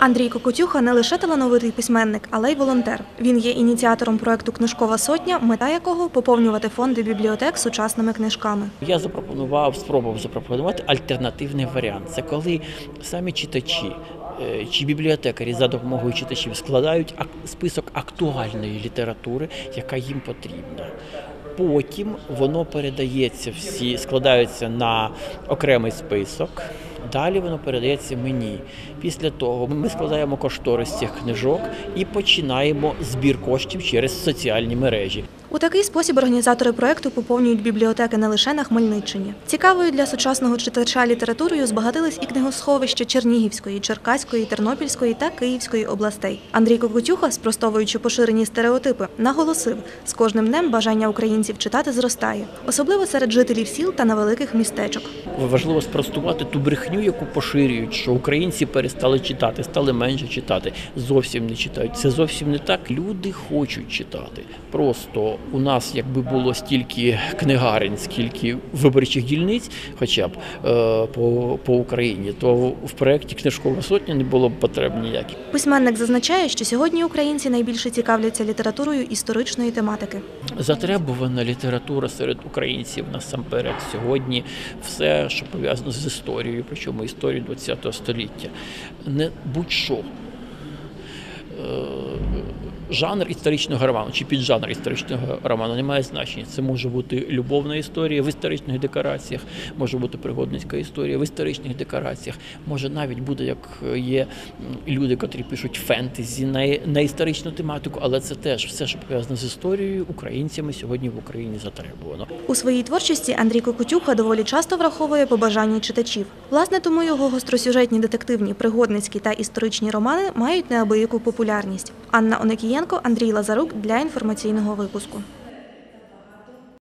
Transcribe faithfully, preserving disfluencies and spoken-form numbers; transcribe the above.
Андрій Кокотюха не лише талановитий письменник, але й волонтер. Він є ініціатором проєкту «Книжкова сотня», мета якого – поповнювати фонди бібліотек сучасними книжками. Я запропонував, спробував запропонувати альтернативний варіант. Це коли самі читачі чи бібліотекарі за допомогою читачів складають список актуальної літератури, яка їм потрібна. Потім воно передається, всі складаються на окремий список, далі воно передається мені. Після того ми складаємо кошторис цих книжок і починаємо збір коштів через соціальні мережі. У такий спосіб організатори проєкту поповнюють бібліотеки не лише на Хмельниччині. Цікавою для сучасного читача літературою збагатились і книгосховища Чернігівської, Черкаської, Тернопільської та Київської областей. Андрій Кокотюха, спростовуючи поширені стереотипи, наголосив, з кожним днем бажання українців читати зростає, особливо серед жителів сіл та невеликих містечок. Важливо спростувати ту брехню, яку поширюють, що українці перестали читати, стали менше читати, зовсім не читають. Це зовсім не так. Люди хочуть читати. Просто у нас, якби було стільки книгарень, скільки виборчих дільниць, хоча б е, по, по Україні, то в проєкті «Книжкова сотня» не було б потреб ніяких. Письменник зазначає, що сьогодні українці найбільше цікавляться літературою історичної тематики. Затребувана література серед українців насамперед сьогодні все, що пов'язано з історією, причому історією ХХ століття. Не будь-що. Жанр історичного роману чи піджанр історичного роману не має значення. Це може бути любовна історія в історичних декораціях, може бути пригодницька історія в історичних декораціях, може навіть бути, як є люди, котрі пишуть фентезі на, на історичну тематику, але це теж все, що пов'язано з історією, українцями сьогодні в Україні затребувано. У своїй творчості Андрій Кокотюха доволі часто враховує побажання читачів. Власне, тому його гостросюжетні детективні, пригодницькі та історичні романи мають неабияку популярність. Анна Онекієнко, Андрій Лазарук для інформаційного випуску.